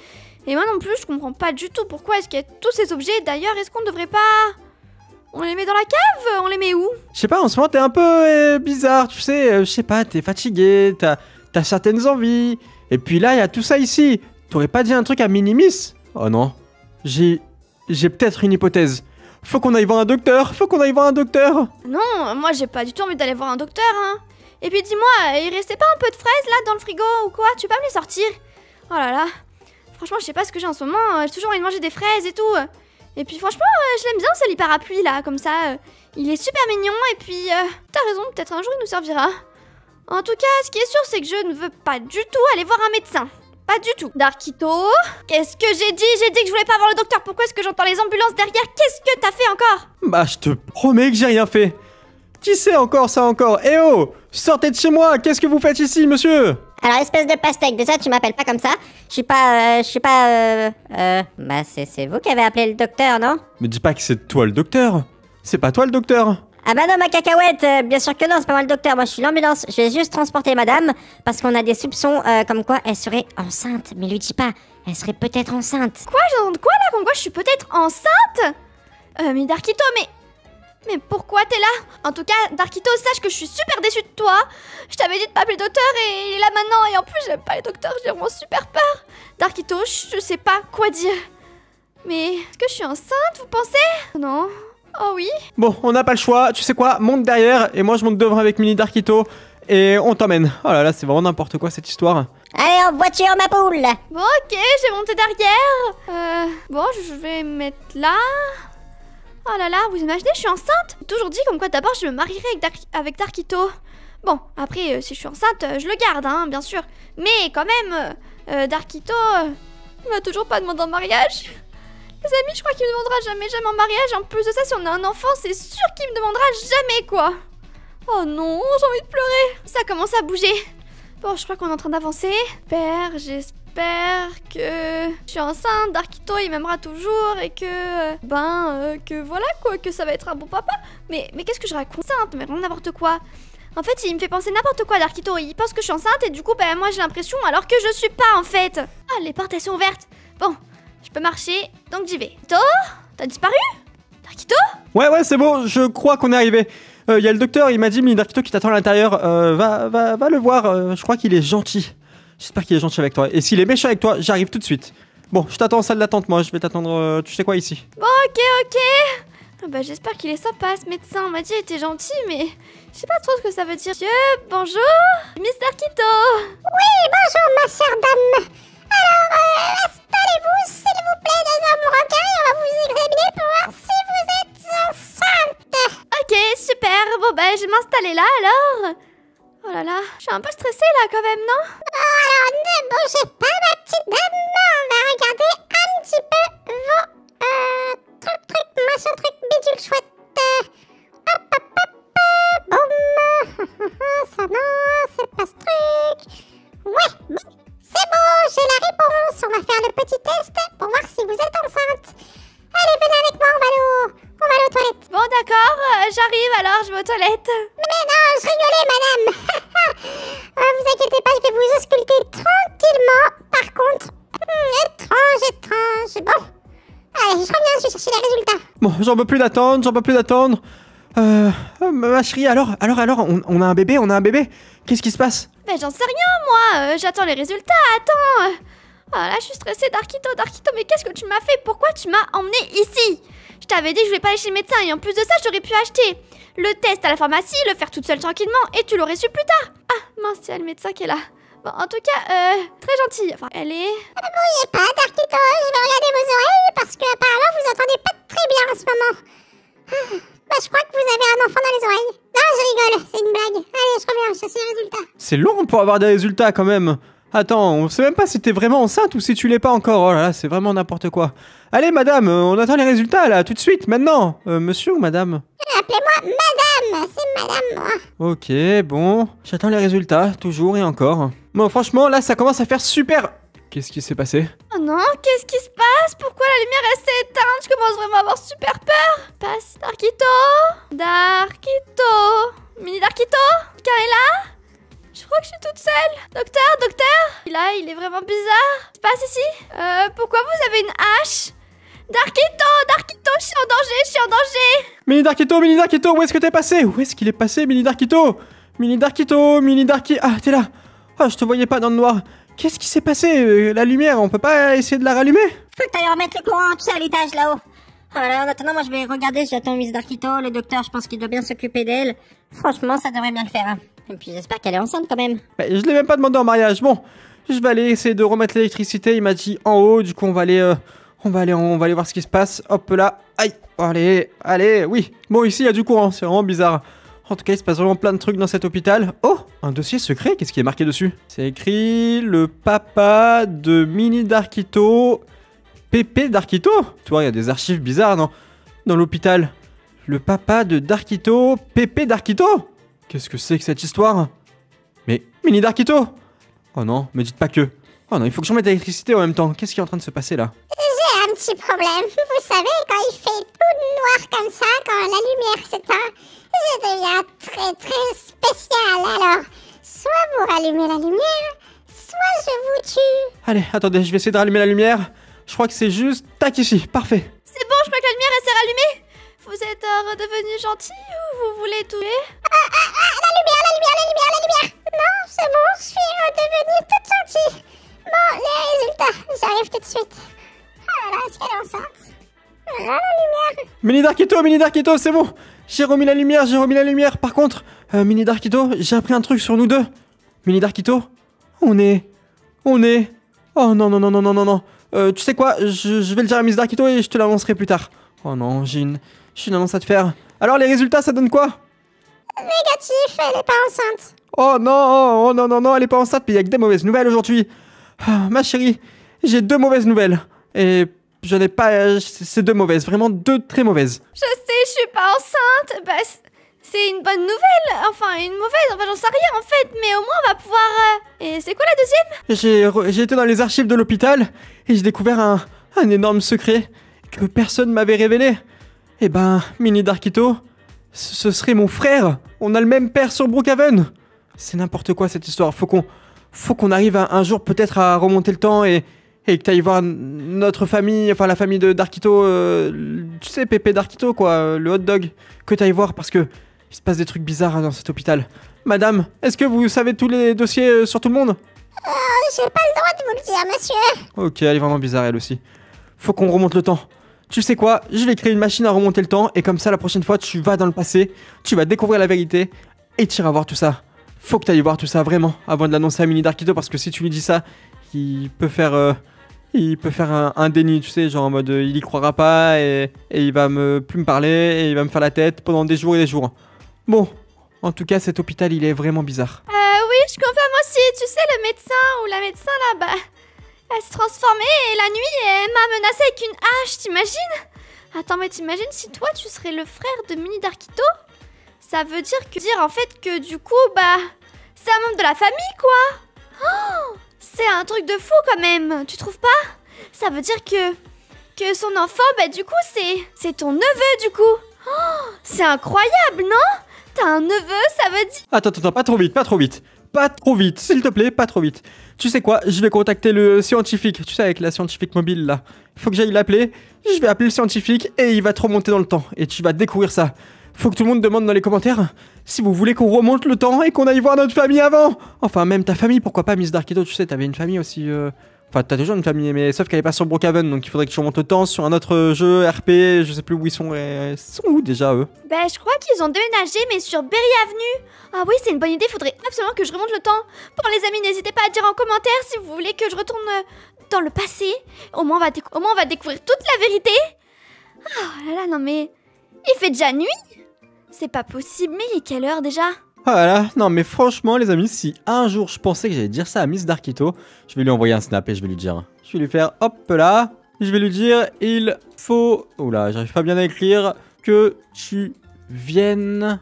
Et moi non plus, je comprends pas du tout pourquoi est-ce qu'il y a tous ces objets. D'ailleurs, est-ce qu'on devrait pas... On les met dans la cave? On les met où? Je sais pas, en ce moment t'es un peu euh, bizarre, tu sais, euh, je sais pas, t'es fatigué, t'as as certaines envies. Et puis là, il y a tout ça ici. T'aurais pas dit un truc à Minimis? Oh non. J'ai... J'ai peut-être une hypothèse. Faut qu'on aille voir un docteur, faut qu'on aille voir un docteur. Non, moi j'ai pas du tout envie d'aller voir un docteur, hein. Et puis dis-moi, il restait pas un peu de fraises là dans le frigo ou quoi? Tu peux pas me les sortir? Oh là là. Franchement, je sais pas ce que j'ai en ce moment, j'ai toujours envie de manger des fraises et tout. Et puis franchement, euh, je l'aime bien ce lit parapluie là, comme ça. Euh, il est super mignon et puis... Euh, t'as raison, peut-être un jour il nous servira. En tout cas, ce qui est sûr, c'est que je ne veux pas du tout aller voir un médecin. Pas du tout. Darkito, qu'est-ce que j'ai dit? J'ai dit que je voulais pas voir le docteur. Pourquoi est-ce que j'entends les ambulances derrière? Qu'est-ce que t'as fait encore? Bah, je te promets que j'ai rien fait. Qui sait encore ça encore? Eh oh! Sortez de chez moi! Qu'est-ce que vous faites ici, monsieur? Alors, espèce de pastèque, déjà, tu m'appelles pas comme ça. Je suis pas... Euh, je suis pas... Euh... Euh... Bah, c'est vous qui avez appelé le docteur, non? Me dis pas que c'est toi le docteur. C'est pas toi le docteur. Ah bah non, ma cacahuète, euh, bien sûr que non, c'est pas moi le docteur, moi je suis l'ambulance. Je vais juste transporter madame, parce qu'on a des soupçons euh, comme quoi elle serait enceinte. Mais lui dis pas, elle serait peut-être enceinte. Quoi? J'entends quoi là? Comme quoi je suis peut-être enceinte? Euh, mais Darkito, mais... Mais pourquoi t'es là? En tout cas, Darkito, sache que je suis super déçue de toi. Je t'avais dit de pas appeler le docteur et il est là maintenant. Et en plus, j'aime pas les docteurs, j'ai vraiment super peur. Darkito, je sais pas quoi dire. Mais est-ce que je suis enceinte, vous pensez? Non. Oh oui. Bon, on n'a pas le choix. Tu sais quoi? Monte derrière et moi je monte devant avec Mini Darkito et on t'emmène. Oh là là, c'est vraiment n'importe quoi cette histoire. Allez, en voiture, ma poule. Bon, ok, j'ai monté derrière. Euh, bon, je vais me mettre là. Oh là là, vous imaginez, je suis enceinte. J'ai toujours dit comme quoi d'abord je me marierai avec, Dar avec Darkito. Bon, après, euh, si je suis enceinte, euh, je le garde, hein, bien sûr. Mais quand même, euh, Darkito, euh, il m'a toujours pas demandé en mariage. Les amis, je crois qu'il me demandera jamais, jamais en mariage. En plus de ça, si on a un enfant, c'est sûr qu'il me demandera jamais, quoi. Oh non, j'ai envie de pleurer. Ça commence à bouger. Bon, je crois qu'on est en train d'avancer. Père, j'espère que je suis enceinte. Darkito, il m'aimera toujours et que... Ben, euh, que voilà, quoi, que ça va être un bon papa. Mais, mais qu'est-ce que je raconte? Enceinte, mais vraiment n'importe quoi. En fait, il me fait penser n'importe quoi, Darkito. Il pense que je suis enceinte et du coup, ben, moi, j'ai l'impression alors que je suis pas, en fait. Ah, les portes, elles sont ouvertes. Bon. Je peux marcher, donc j'y vais. Darkito, t'as disparu? Darkito? Ouais, ouais, c'est bon, je crois qu'on est arrivé. Il euh, y a le docteur, il m'a dit, Mini Darkito qui t'attend à l'intérieur. Euh, va, va, va le voir, euh, je crois qu'il est gentil. J'espère qu'il est gentil avec toi. Et s'il est méchant avec toi, j'arrive tout de suite. Bon, je t'attends en salle d'attente, moi, je vais t'attendre, euh, tu sais quoi, ici. Bon, ok, ok. Ah bah, j'espère qu'il est sympa, ce médecin. On m'a dit qu'il était gentil, mais je sais pas trop ce que ça veut dire. Monsieur, bonjour, Miss Darkito. Oui, bonjour, ma chère dame. Alors, euh, installez-vous, s'il vous plaît, dans un brancard et on va vous examiner pour voir si vous êtes enceinte. Ok, super. Bon, bah, je vais m'installer là, alors. Oh là là, je suis un peu stressée, là, quand même, non? Oh, alors, ne bougez pas, ma petite dame. On va regarder un petit peu vos... Euh... Truc, truc, machin, truc, bidule, chouette. Euh, hop, hop, hop, boum. Ça, non, c'est pas ce truc. Ouais, bon. C'est bon, j'ai la réponse. On va faire le petit test pour voir si vous êtes enceinte. Allez, venez avec moi, on va aller, au... on va aller aux toilettes. Bon, d'accord, euh, j'arrive alors, je vais aux toilettes. Mais non, je rigolais, madame. euh, vous inquiétez pas, je vais vous ausculter tranquillement. Par contre, hmm, étrange, étrange. Bon, allez, je reviens, je vais chercher les résultats. Bon, j'en peux plus d'attendre, j'en peux plus d'attendre. Euh, ma chérie, alors, alors, alors, on, on a un bébé, on a un bébé. Qu'est-ce qui se passe? Mais j'en sais rien, moi. Euh, j'attends les résultats, attends. Oh là, je suis stressée, Darkito, Darkito, mais qu'est-ce que tu m'as fait? Pourquoi tu m'as emmené ici? Je t'avais dit que je voulais pas aller chez le médecin et en plus de ça, j'aurais pu acheter le test à la pharmacie, le faire toute seule tranquillement et tu l'aurais su plus tard. Ah, mince, il y a le médecin qui est là. Bon, en tout cas, euh, très gentille. Enfin, elle est... Ne bougez pas, Darkito, je vais regarder vos oreilles parce que apparemment vous entendez pas très bien en ce moment. Ah, bah, je crois que vous avez un enfant dans les oreilles. Non, je rigole, c'est une blague. Allez, je reviens, je cherche les résultats. C'est long pour avoir des résultats quand même. Attends, on sait même pas si t'es vraiment enceinte ou si tu l'es pas encore. Oh là là, c'est vraiment n'importe quoi. Allez, madame, euh, on attend les résultats là, tout de suite, maintenant. Euh, monsieur ou madame? Appelez-moi madame, c'est madame, moi. Ok, bon. J'attends les résultats, toujours et encore. Bon, franchement, là, ça commence à faire super... Qu'est-ce qui s'est passé? Oh non, qu'est-ce qui se passe? Pourquoi la lumière reste éteinte? Je commence vraiment à avoir super peur. Passe, Darkito. Darkito. Mini Darkito? Quelqu'un est là? Je crois que je suis toute seule. Docteur, docteur. Là, il est vraiment bizarre. C'est pas ici. Euh, pourquoi vous avez une hache? Darkito, Darkito, je suis en danger, je suis en danger. Mini Darkito, Mini Darkito, où est-ce que t'es passé? Où est-ce qu'il est passé, Mini Darkito? Mini Darkito, Mini Darky... Ah, t'es là. Oh, je te voyais pas dans le noir. Qu'est-ce qui s'est passé? euh, La lumière, on peut pas essayer de la rallumer? Faut que t'ailles remettre le courant, tu sais, à l'étage là-haut. Voilà, en attendant, moi je vais regarder, j'attends Miss Darkito, le docteur, je pense qu'il doit bien s'occuper d'elle. Franchement, ça devrait bien le faire. Hein. Et puis j'espère qu'elle est enceinte quand même. Bah, je l'ai même pas demandé en mariage. Bon, je vais aller essayer de remettre l'électricité. Il m'a dit en haut, du coup on va aller... euh, On va aller, on va aller voir ce qui se passe. Hop là. Aïe. Allez, allez, oui. Bon, ici, il y a du courant. C'est vraiment bizarre. En tout cas, il se passe vraiment plein de trucs dans cet hôpital. Oh, un dossier secret. Qu'est-ce qui est marqué dessus? C'est écrit le papa de Mini Darkito. Pépé Darkito. Tu vois, il y a des archives bizarres dans, dans l'hôpital. Le papa de Darkito. Pépé Darkito. Qu'est-ce que c'est que cette histoire? Mais Mini Darkito. Oh non, me dites pas que... Oh non, il faut que je remette l'électricité en même temps. Qu'est-ce qui est en train de se passer là? J'ai un petit problème. Vous savez, quand il fait tout noir comme ça, quand la lumière s'éteint, je deviens très très spécial. Alors, soit vous rallumez la lumière, soit je vous tue. Allez, attendez, je vais essayer de rallumer la lumière. Je crois que c'est juste... Tac, ici, parfait. C'est bon, je crois que la lumière elle s'est rallumée. Vous êtes euh, redevenu gentil ou vous voulez tuer? Ah, ah, ah, la lumière, la lumière, la lumière, la lumière. Non, c'est bon, je suis redevenue toute gentille. Bon, les résultats, j'arrive tout de suite. Oh là là, est-ce qu'elle est enceinte? Voilà la lumière. Mini Darkito, Mini Darkito, c'est bon. J'ai remis la lumière, j'ai remis la lumière. Par contre, euh, Mini Darkito, j'ai appris un truc sur nous deux. Mini Darkito, on est... On est... Oh non, non, non, non, non, non, non. Euh, tu sais quoi, je, je vais le dire à Miss Darkito et je te l'annoncerai plus tard. Oh non, j'ai une... J'ai une annonce à te faire. Alors, les résultats, ça donne quoi? Négatif, elle est pas enceinte. Oh non, oh non, non, non, elle est pas enceinte, mais il y a que des mauvaises nouvelles aujourd'hui. Ah, ma chérie, j'ai deux mauvaises nouvelles. Et je n'ai pas... euh, C'est deux mauvaises, vraiment deux très mauvaises. Je sais, je suis pas enceinte. Bah, c- c'est une bonne nouvelle. Enfin, une mauvaise. Enfin, j'en sais rien en fait. Mais au moins, on va pouvoir. euh, Et c'est quoi la deuxième? J'ai re- j'ai été dans les archives de l'hôpital et j'ai découvert un, un énorme secret que personne m'avait révélé. Eh ben, Mini Darkito, ce ce serait mon frère. On a le même père sur Brookhaven. C'est n'importe quoi cette histoire. Faut qu'on faut qu'on arrive un, un jour peut-être à remonter le temps et, et que t'ailles voir notre famille, enfin la famille de Darkito, euh, tu sais, Pépé Darkito quoi, euh, le hot dog, que t'ailles voir parce que il se passe des trucs bizarres dans cet hôpital. Madame, est-ce que vous savez tous les dossiers euh, sur tout le monde? Oh, j'ai pas le droit de vous le dire, monsieur. Ok, elle est vraiment bizarre elle aussi. Faut qu'on remonte le temps. Tu sais quoi? Je vais créer une machine à remonter le temps et comme ça la prochaine fois tu vas dans le passé, tu vas découvrir la vérité et tu iras voir tout ça. Faut que tu ailles voir tout ça vraiment avant de l'annoncer à Mini Darkito parce que si tu lui dis ça, il peut faire euh, il peut faire un, un déni, tu sais, genre en mode euh, il y croira pas et, et il va me plus me parler et il va me faire la tête pendant des jours et des jours. Bon, en tout cas cet hôpital il est vraiment bizarre. Euh, oui, je confirme aussi. Tu sais, le médecin ou la médecin là, bah. Elle s'est transformée et la nuit, elle m'a menacée avec une hache, t'imagines? Attends, mais t'imagines si toi tu serais le frère de Mini Darkito? Ça veut dire que dire en fait que du coup, bah, c'est un membre de la famille quoi. Oh, c'est un truc de fou quand même, tu trouves pas? Ça veut dire que que son enfant, bah du coup c'est c'est ton neveu du coup. Oh, c'est incroyable, non? T'as un neveu, ça veut dire... Attends, attends, pas trop vite, pas trop vite. Pas trop vite, s'il te plaît, pas trop vite. Tu sais quoi, je vais contacter le scientifique, tu sais, avec la scientifique mobile là. Faut que j'aille l'appeler, je vais appeler le scientifique et il va te remonter dans le temps. Et tu vas découvrir ça. Faut que tout le monde demande dans les commentaires si vous voulez qu'on remonte le temps et qu'on aille voir notre famille avant. Enfin, même ta famille, pourquoi pas, Miss Darkito, tu sais, t'avais une famille aussi... Euh... Enfin, t'as déjà une famille, mais sauf qu'elle est pas sur Brookhaven, donc il faudrait que tu remontes le temps sur un autre jeu R P, je sais plus où ils sont. Et... Ils sont où déjà eux? Bah, je crois qu'ils ont déménagé, mais sur Berry Avenue. Ah oui, c'est une bonne idée, faudrait absolument que je remonte le temps. Bon, les amis, n'hésitez pas à dire en commentaire si vous voulez que je retourne euh, dans le passé. Au moins, on va, décou- au moins, on va découvrir toute la vérité. Oh là là, non mais... Il fait déjà nuit? C'est pas possible, mais il est quelle heure déjà? Voilà, non mais franchement les amis, si un jour je pensais que j'allais dire ça à Miss Darkito, je vais lui envoyer un snap et je vais lui dire. Je vais lui faire hop là, je vais lui dire il faut... Oula, j'arrive pas bien à écrire. Que tu viennes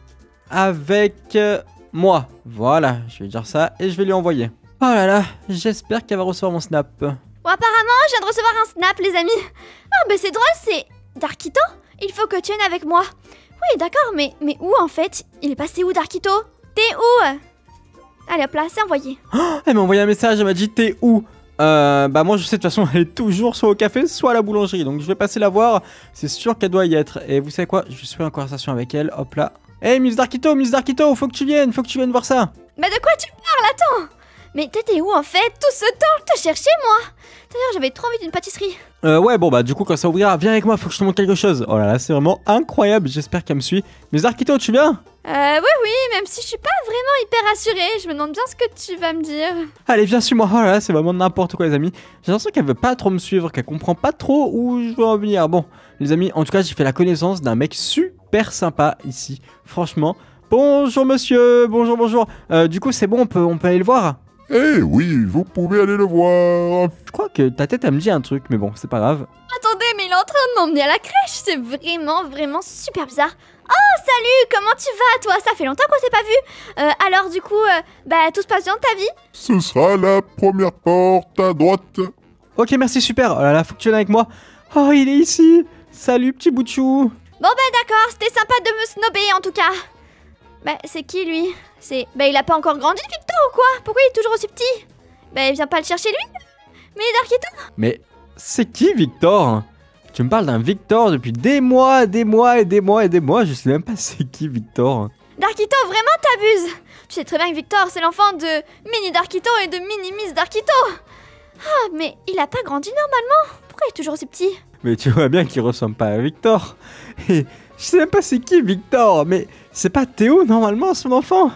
avec moi. Voilà, je vais lui dire ça et je vais lui envoyer. Oh là là, j'espère qu'elle va recevoir mon snap. Bon, apparemment, je viens de recevoir un snap, les amis. Ah, bah c'est drôle, c'est... Darkito? Il faut que tu viennes avec moi. Oui, d'accord, mais, mais où en fait? Il est passé où, Darkito? T'es où? Allez hop là, c'est envoyé. Elle m'a envoyé un message, elle m'a dit t'es où? Euh, bah moi je sais de toute façon elle est toujours soit au café soit à la boulangerie, donc je vais passer la voir, c'est sûr qu'elle doit y être. Et vous savez quoi, je suis en conversation avec elle, hop là. Hey Miss Darkito, Miss Darkito, faut que tu viennes, faut que tu viennes voir ça. Bah de quoi tu parles? Attends. Mais t'étais où en fait? Tout ce temps, je te cherchais moi. D'ailleurs j'avais trop envie d'une pâtisserie. Euh ouais bon bah du coup quand ça ouvrira, viens avec moi, faut que je te montre quelque chose. Oh là là c'est vraiment incroyable, j'espère qu'elle me suit. Miss Darkito tu viens? Euh oui oui, même si je suis pas vraiment hyper assurée, je me demande bien ce que tu vas me dire. Allez viens suis-moi, oh là là c'est vraiment n'importe quoi les amis. J'ai l'impression qu'elle veut pas trop me suivre, qu'elle comprend pas trop où je veux en venir. Bon les amis, en tout cas j'ai fait la connaissance d'un mec super sympa ici, franchement. Bonjour monsieur, bonjour bonjour. Euh, du coup c'est bon, on peut, on peut aller le voir? Eh oui, vous pouvez aller le voir. Je crois que ta tête elle me dit un truc, mais bon c'est pas grave. Attendez, mais il est en train de m'emmener à la crèche, c'est vraiment vraiment super bizarre. Oh salut, comment tu vas toi? Ça fait longtemps qu'on s'est pas vu. Euh, alors du coup, euh, bah tout se passe bien de ta vie? Ce sera la première porte à droite. Ok merci super, oh là là faut que tu viennes avec moi. Oh il est ici. Salut petit bout de chou. Bon bah d'accord, c'était sympa de me snobber en tout cas. Bah c'est qui lui? C'est... Bah il a pas encore grandi Victor ou quoi? Pourquoi il est toujours aussi petit? Bah il vient pas le chercher lui? Mais Darkito? Mais c'est qui Victor? Tu me parles d'un Victor depuis des mois, des mois et des mois et des mois, je sais même pas c'est qui Victor. Darkito, vraiment t'abuses. Tu sais très bien que Victor c'est l'enfant de Mini Darkito et de Mini Miss Darkito. Ah mais il a pas grandi normalement? Pourquoi il est toujours aussi petit? Mais tu vois bien qu'il ressemble pas à Victor. Et je sais même pas c'est qui Victor, mais c'est pas Théo normalement son enfant?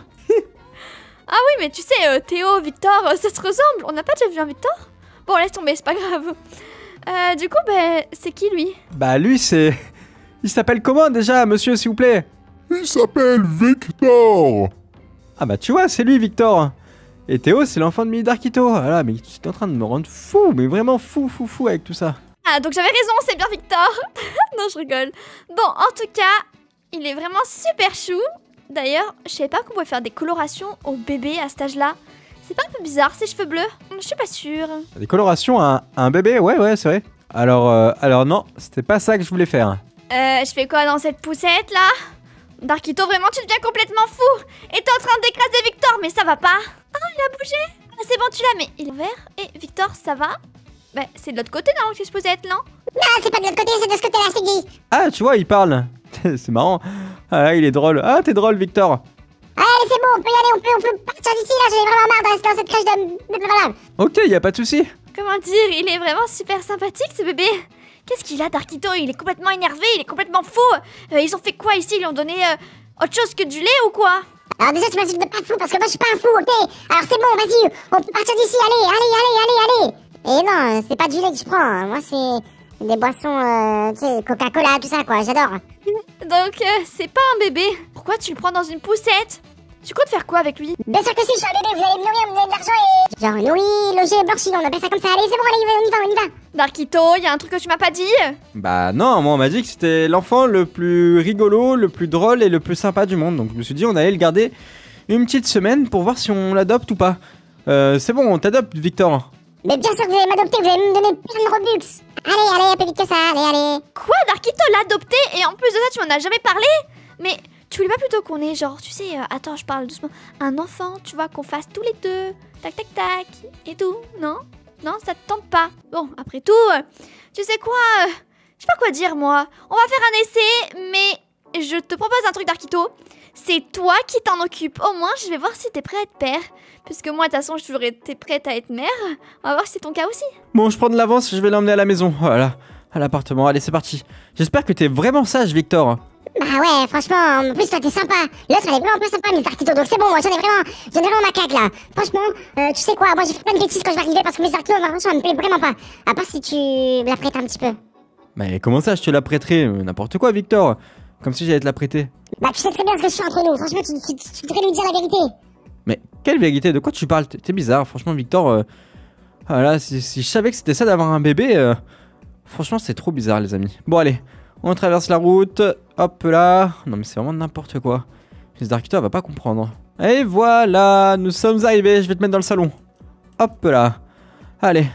Ah oui mais tu sais, euh, Théo, Victor, euh, ça se ressemble. On n'a pas déjà vu un Victor? Bon laisse tomber, c'est pas grave. Euh, du coup, bah, c'est qui lui? Bah lui c'est... Il s'appelle comment déjà monsieur s'il vous plaît? Il s'appelle Victor. Ah bah tu vois c'est lui Victor. Et Théo c'est l'enfant de Mini Darkito. Voilà mais tu es en train de me rendre fou, mais vraiment fou fou fou avec tout ça. Ah donc j'avais raison, c'est bien Victor. Non je rigole. Bon en tout cas, il est vraiment super chou. D'ailleurs, je savais pas qu'on pouvait faire des colorations au bébé à cet âge-là. C'est pas un peu bizarre ces cheveux bleus? Je suis pas sûre. Des colorations à un, à un bébé? Ouais ouais c'est vrai. Alors, euh, alors non, c'était pas ça que je voulais faire. Euh, je fais quoi dans cette poussette là? Darkito, vraiment tu deviens complètement fou. Et t'es en train d'écraser Victor, mais ça va pas. Ah il a bougé. Ah, c'est bon tu l'as, mais il est vert. Et Victor ça va? Bah c'est de l'autre côté non que je posais être, non? Non, c'est pas de l'autre côté, c'est de ce côté-là, c'est dit. Ah tu vois il parle. C'est marrant. Ah là il est drôle. Ah t'es drôle Victor. Allez, c'est bon, on peut y aller, on peut, on peut partir d'ici, là, j'en ai vraiment marre de rester dans cette crèche de... de voilà. Ok y a pas de souci. Comment dire, il est vraiment super sympathique ce bébé. Qu'est-ce qu'il a Darkito? Il est complètement énervé, il est complètement fou. euh, Ils ont fait quoi ici? Ils lui ont donné euh, autre chose que du lait ou quoi? Alors déjà, tu m'as dit de pas fou, parce que moi, je suis pas un fou, ok? Alors c'est bon, vas-y, on peut partir d'ici, allez, allez, allez, allez, allez. Et non, c'est pas du lait que je prends, hein. Moi, c'est des boissons, euh, tu sais, Coca-Cola, tout ça, quoi, j'adore. Donc, euh, c'est pas un bébé. Pourquoi tu le prends dans une poussette? Tu comptes faire quoi avec lui? Bien sûr que si, je suis un bébé, vous allez me nourrir, me donner de l'argent et... Genre nourri, logé, blanchi, on appelle ça comme ça. Allez, c'est bon, allez, on y va, on y va. Darkito, y a un truc que tu m'as pas dit? Bah non, moi on m'a dit que c'était l'enfant le plus rigolo, le plus drôle et le plus sympa du monde. Donc je me suis dit on allait le garder une petite semaine pour voir si on l'adopte ou pas. Euh, c'est bon, on t'adopte Victor. Mais bien sûr que vous allez m'adopter, vous allez me donner plein de Robux. Allez, allez, un peu vite que ça, allez, allez. Quoi? Darkito l'a adopté et en plus de ça, tu m'en as jamais parlé? Mais tu voulais pas plutôt qu'on ait genre, tu sais, euh, attends, je parle doucement, un enfant, tu vois, qu'on fasse tous les deux, tac tac tac, et tout, non? Non, ça te tente pas? Bon, après tout, euh, tu sais quoi, euh, je sais pas quoi dire moi. On va faire un essai, mais je te propose un truc Darkito. C'est toi qui t'en occupe. Au moins, je vais voir si t'es prêt à être père. Puisque moi, de toute façon, je toujours été prête à être mère. On va voir si c'est ton cas aussi. Bon, je prends de l'avance, je vais l'emmener à la maison. Voilà, à l'appartement. Allez, c'est parti. J'espère que t'es vraiment sage, Victor. Bah ouais, franchement, en plus toi t'es sympa. L'autre elle est vraiment plus sympa, mais Darkito, donc c'est bon, moi j'en ai vraiment, j'en ai vraiment ma claque là. Franchement, euh, tu sais quoi, moi j'ai fait plein de bêtises quand je vais arriver parce que mes Darkito, franchement, elle me plaît vraiment pas. À part si tu me la prêtes un petit peu. Mais comment ça, je te la prêterai? N'importe quoi, Victor. Comme si j'allais te la prêter. Bah tu sais très bien ce que je suis entre nous, franchement, tu, tu, tu, tu devrais lui dire la vérité. Mais quelle vérité? De quoi tu parles? T'es bizarre, franchement, Victor. Euh... Voilà, si, si je savais que c'était ça d'avoir un bébé, euh... franchement, c'est trop bizarre, les amis. Bon, allez. On traverse la route, hop là. Non mais c'est vraiment n'importe quoi. Miss Darkito elle va pas comprendre. Et voilà, nous sommes arrivés, je vais te mettre dans le salon. Hop là. Allez,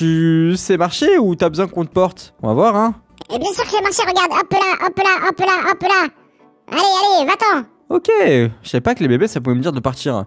tu sais marcher ou t'as besoin qu'on te porte? On va voir hein. Et bien sûr que je vais marcher, regarde, hop là, hop là, hop là, hop là. Allez, allez, va-t'en. Ok, je savais pas que les bébés ça pouvait me dire de partir.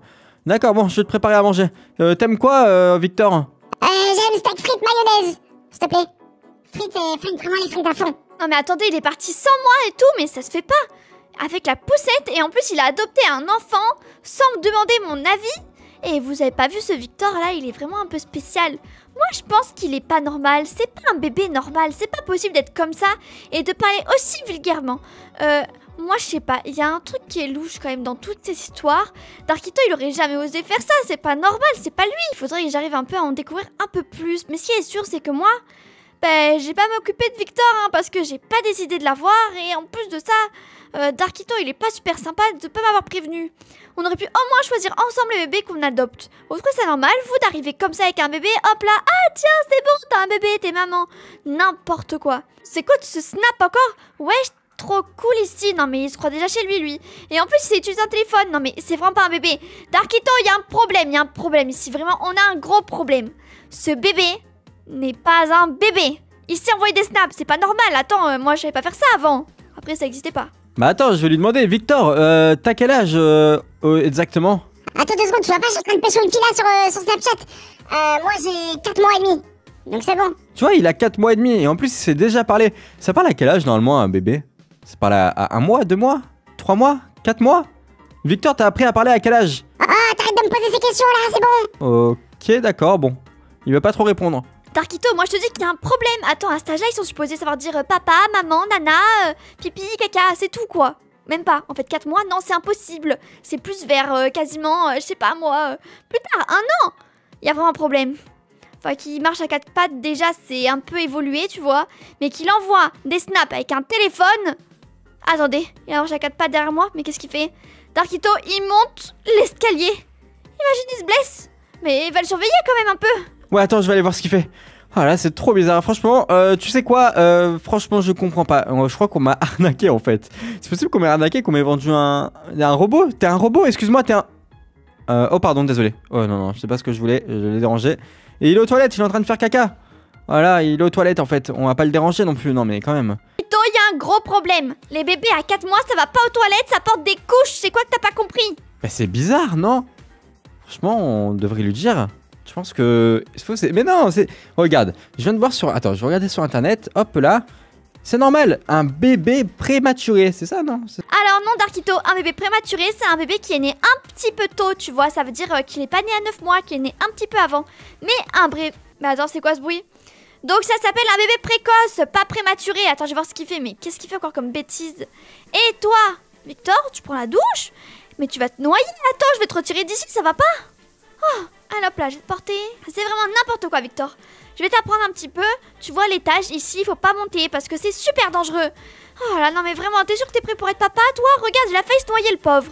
D'accord, bon, je vais te préparer à manger. Euh, T'aimes quoi, euh, Victor? Euh, j'aime steak frites mayonnaise, s'il te plaît. Frites, et frites, vraiment les frites à fond. Non mais attendez, il est parti sans moi et tout, mais ça se fait pas. Avec la poussette, et en plus il a adopté un enfant sans me demander mon avis. Et vous avez pas vu ce Victor là, il est vraiment un peu spécial. Moi je pense qu'il est pas normal, c'est pas un bébé normal, c'est pas possible d'être comme ça et de parler aussi vulgairement. Euh, moi je sais pas, il y a un truc qui est louche quand même dans toutes ces histoires. Darkito il aurait jamais osé faire ça, c'est pas normal, c'est pas lui. Il faudrait que j'arrive un peu à en découvrir un peu plus. Mais ce qui est sûr c'est que moi, ben j'ai pas m'occuper de Victor hein, parce que j'ai pas décidé de l'avoir. Et en plus de ça, euh, Darkito il est pas super sympa de pas m'avoir prévenu. On aurait pu au moins choisir ensemble le bébé qu'on adopte. Vous trouvez ça normal, vous, d'arriver comme ça avec un bébé, hop là, ah tiens, c'est bon, t'as un bébé, t'es maman. N'importe quoi. C'est quoi ce snap encore? Ouais, trop cool ici. Non mais il se croit déjà chez lui, lui. Et en plus, il sait utiliser un téléphone. Non mais c'est vraiment pas un bébé. Darkito, il y a un problème, il y a un problème ici. Vraiment, on a un gros problème. Ce bébé n'est pas un bébé. Il s'est envoyé des snaps, c'est pas normal. Attends, euh, moi, je savais pas faire ça avant. Après, ça existait pas. Bah attends, je vais lui demander, Victor, euh, t'as quel âge euh, euh, exactement? Attends deux secondes, tu vois pas, je suis en train de pêcher une fille là sur, euh, sur Snapchat. Euh, moi j'ai quatre mois et demi. Donc c'est bon. Tu vois, il a quatre mois et demi et en plus il s'est déjà parlé. Ça parle à quel âge normalement un bébé? Ça parle à, à un mois, deux mois, trois mois, quatre mois? Victor, t'as appris à parler à quel âge? Ah, ah t'arrêtes de me poser ces questions là, c'est bon. Ok, d'accord, bon. Il va pas trop répondre. Darkito, moi je te dis qu'il y a un problème. Attends, à cet âge-là, ils sont supposés savoir dire euh, papa, maman, nana, euh, pipi, caca, c'est tout quoi. Même pas. En fait, quatre mois, non, c'est impossible. C'est plus vers euh, quasiment, euh, je sais pas moi, euh, plus tard, un an. Il y a vraiment un problème. Enfin, qu'il marche à quatre pattes, déjà, c'est un peu évolué, tu vois. Mais qu'il envoie des snaps avec un téléphone. Attendez, il marche à quatre pattes derrière moi, mais qu'est-ce qu'il fait? Darkito, il monte l'escalier. Imagine, il se blesse. Mais il va le surveiller quand même un peu. Ouais, attends, je vais aller voir ce qu'il fait. Ah là, c'est trop bizarre. Franchement, euh, tu sais quoi euh, Franchement, je comprends pas. Euh, je crois qu'on m'a arnaqué en fait. C'est possible qu'on m'ait arnaqué, qu'on m'ait vendu un... un robot? T'es un robot? Excuse-moi, t'es un... Euh, oh pardon, désolé. Oh non, non, je sais pas ce que je voulais. Je l'ai dérangé. Et il est aux toilettes, il est en train de faire caca. Voilà, il est aux toilettes en fait. On va pas le déranger non plus, non mais quand même. Darkito, il y a un gros problème. Les bébés à quatre mois, ça va pas aux toilettes, ça porte des couches. C'est quoi que t'as pas compris? Bah c'est bizarre, non? Franchement, on devrait lui dire. Je pense que... Mais non, c'est... Regarde, je viens de voir sur... Attends, je vais regarder sur internet. Hop là. C'est normal, un bébé prématuré, c'est ça, non? Alors non, Darkito, un bébé prématuré, c'est un bébé qui est né un petit peu tôt, tu vois. Ça veut dire euh, qu'il est pas né à neuf mois, qu'il est né un petit peu avant. Mais un bré... Mais attends, c'est quoi ce bruit? Donc ça s'appelle un bébé précoce, pas prématuré. Attends, je vais voir ce qu'il fait, mais qu'est-ce qu'il fait encore comme bêtise? Et toi, Victor, tu prends la douche? Mais tu vas te noyer. Attends, je vais te retirer d'ici, ça va pas? Oh, allez hop là, je vais te porter. C'est vraiment n'importe quoi, Victor. Je vais t'apprendre un petit peu. Tu vois l'étage ici, il faut pas monter parce que c'est super dangereux. Oh là, non mais vraiment, t'es sûr que t'es prêt pour être papa? Toi, regarde, j'ai la failli se noyer le pauvre.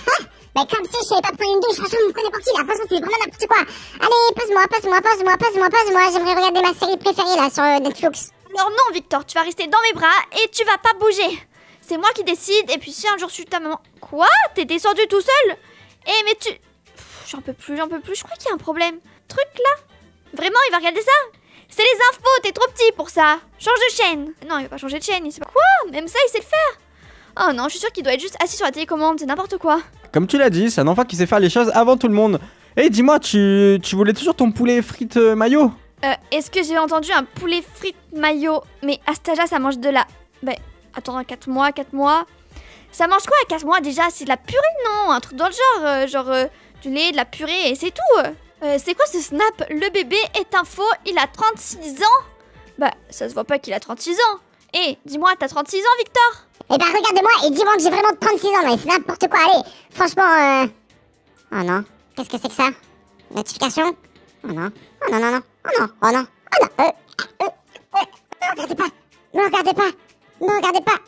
Bah comme si je savais pas prendre une douche, franchement, vous me prenez pour qui là? Franchement, c'est vraiment n'importe quoi. Allez, pose-moi, pose-moi, pose-moi, pose-moi, pose-moi. J'aimerais regarder ma série préférée là sur euh, Netflix. Alors non, Victor, tu vas rester dans mes bras et tu vas pas bouger. C'est moi qui décide et puis si un jour je suis ta maman... Quoi? T'es descendu tout seul? Eh mais tu... J'en peux plus, j'en peux plus, je crois qu'il y a un problème. Truc là? Vraiment, il va regarder ça? C'est les infos, t'es trop petit pour ça. Change de chaîne. Non, il va pas changer de chaîne, il sait pas... Quoi? Même ça, il sait le faire? Oh non, je suis sûre qu'il doit être juste assis sur la télécommande, c'est n'importe quoi. Comme tu l'as dit, c'est un enfant qui sait faire les choses avant tout le monde. Et hey, dis-moi, tu... tu voulais toujours ton poulet frites euh, mayo? Euh, est-ce que j'ai entendu un poulet frites mayo? Mais à cet âge-là, ça mange de la... Bah, attends, quatre mois, quatre mois... Ça mange quoi à quatre mois déjà? C'est de la purée, non? Un truc dans le genre, euh, genre euh, du lait, de la purée et c'est tout. Euh, c'est quoi ce snap? Le bébé est un faux, il a trente-six ans? Bah, ça se voit pas qu'il a trente-six ans. Eh, hey, dis-moi, t'as trente-six ans, Victor? Eh bah regarde-moi et dis-moi que j'ai vraiment trente-six ans, mais c'est n'importe quoi, allez. Franchement, euh... Oh non, qu'est-ce que c'est que ça? Notification? Oh non, oh non, non, non, oh non, oh non, oh non, euh, euh, euh, ne regardez pas, ne regardez pas, ne regardez pas.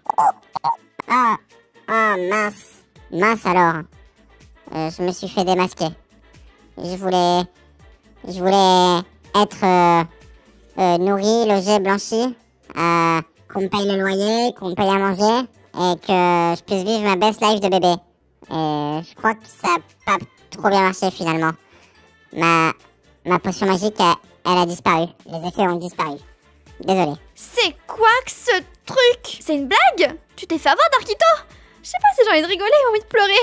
Ah, oh mince, mince alors. Euh, je me suis fait démasquer. Je voulais, je voulais être euh, euh, nourri, logé, blanchi, euh, qu'on me paye le loyer, qu'on me paye à manger et que je puisse vivre ma best life de bébé. Et je crois que ça n'a pas trop bien marché finalement. Ma, ma potion magique, elle, elle a disparu. Les effets ont disparu. Désolé. C'est quoi que ce truc? C'est une blague? Tu t'es fait avoir, Darkito? Je sais pas si j'ai envie de rigoler ou envie de pleurer.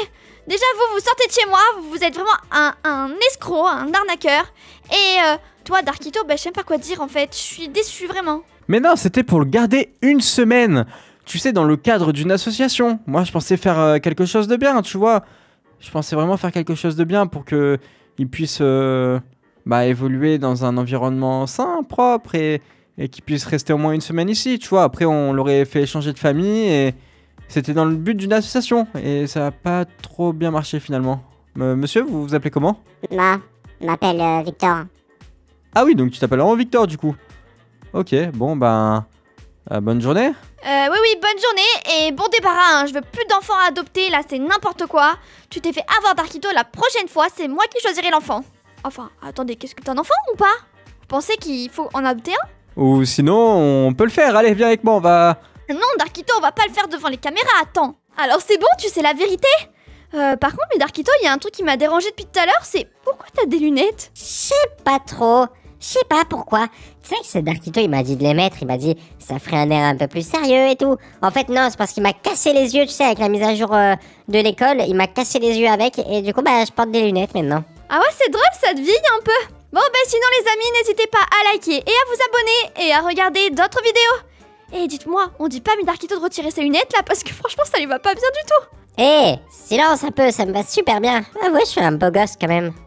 Déjà, vous, vous sortez de chez moi, vous êtes vraiment un, un escroc, un arnaqueur. Et euh, toi, Darkito, bah, je sais pas quoi dire en fait, je suis déçue vraiment. Mais non, c'était pour le garder une semaine. Tu sais, dans le cadre d'une association. Moi, je pensais faire euh, quelque chose de bien, tu vois. Je pensais vraiment faire quelque chose de bien pour que il puisse euh, bah, évoluer dans un environnement sain, propre et, et qu'il puisse rester au moins une semaine ici, tu vois. Après, on l'aurait fait changer de famille et c'était dans le but d'une association et ça n'a pas trop bien marché finalement. Euh, monsieur, vous vous appelez comment? Moi, je m'appelle euh, Victor. Ah oui, donc tu t'appelles vraiment Victor du coup. Ok, bon ben, euh, bonne journée. Euh, oui, oui, bonne journée et bon débarras, hein. Je veux plus d'enfants à adopter, là c'est n'importe quoi. Tu t'es fait avoir Darkito, la prochaine fois, c'est moi qui choisirai l'enfant. Enfin, attendez, qu'est-ce que t'as un enfant ou pas? Vous pensez qu'il faut en adopter un? Ou sinon, on peut le faire. Allez, viens avec moi, on va... Non, Darkito, on va pas le faire devant les caméras, attends. Alors c'est bon, tu sais la vérité? Euh, par contre, mais Darkito, il y a un truc qui m'a dérangé depuis tout à l'heure, c'est pourquoi t'as des lunettes? Je sais pas trop. Je sais pas pourquoi. Tu sais que c'est Darkito, il m'a dit de les mettre, il m'a dit ça ferait un air un peu plus sérieux et tout. En fait, non, c'est parce qu'il m'a cassé les yeux, tu sais, avec la mise à jour euh, de l'école. Il m'a cassé les yeux avec et du coup, bah, je porte des lunettes maintenant. Ah ouais, c'est drôle, ça te vieillit un peu. Bon, bah sinon les amis, n'hésitez pas à liker et à vous abonner et à regarder d'autres vidéos. Et dites-moi, on dit pas à Darkito de retirer ses lunettes là parce que franchement ça lui va pas bien du tout. Eh, silence un peu, ça me va super bien. Ah ouais, je suis un beau gosse quand même.